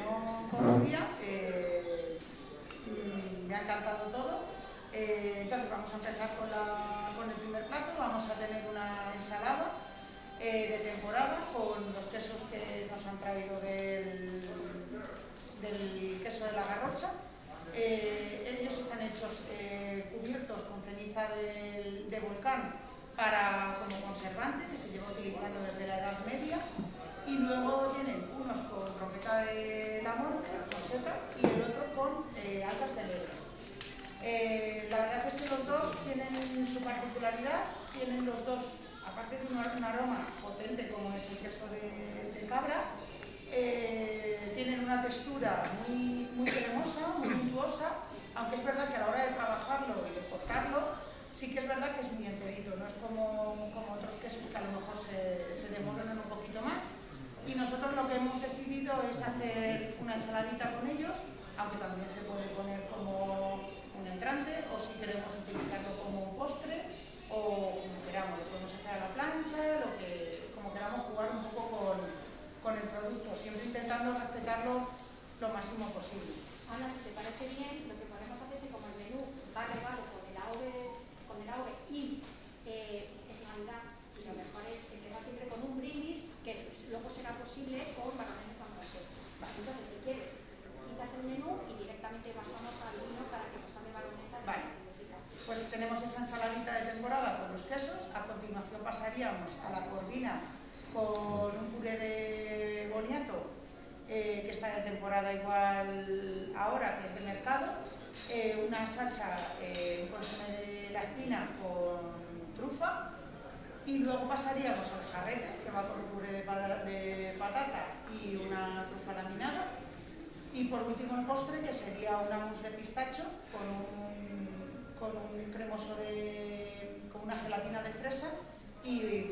no conocía, me ha encantado todo. Entonces vamos a empezar con el primer plato. Vamos a tener una ensalada de temporada con los quesos que nos han traído del queso de la Garrocha. Ellos están hechos cubiertos con ceniza de volcán como conservante, que se lleva utilizando desde la Edad Media, y luego tienen unos con trompeta de la muerte, con seta, y el otro con algas de lebre. La verdad es que los dos tienen su particularidad, tienen los dos, aparte de un aroma potente como es el queso de cabra, tienen una textura muy, muy cremosa, muy untuosa, aunque es verdad que a la hora de trabajarlo y de cortarlo, sí que es verdad que es muy enterito, no es como otros quesos que a lo mejor se demoran un poquito más. Y nosotros lo que hemos decidido es hacer una ensaladita con ellos, aunque también se puede poner como un entrante, o si queremos utilizarlo como un postre, o como queramos, lo podemos hacer a la plancha, como queramos jugar un poco con el producto, siempre intentando respetarlo lo máximo posible. Ana, si te parece bien, lo que podemos hacer es que como el menú va cargado con el AOVE y es Navidad, y lo mejor es empezar siempre con un brindis, que luego será posible con balones de San Francisco. Entonces, si quieres, quitas el menú y directamente pasamos al vino para que nos hable baronesa. Vale. Pues tenemos esa ensaladita de temporada con los quesos. A continuación pasaríamos a la corvina con un puré de boniato, que está de temporada igual ahora, que es de mercado, una salsa, un consomé de la espina con trufa, y luego pasaríamos al jarrete, que va con un puré de patata y una trufa laminada, y por último el postre, que sería una mousse de pistacho con un cremoso con una gelatina de fresa y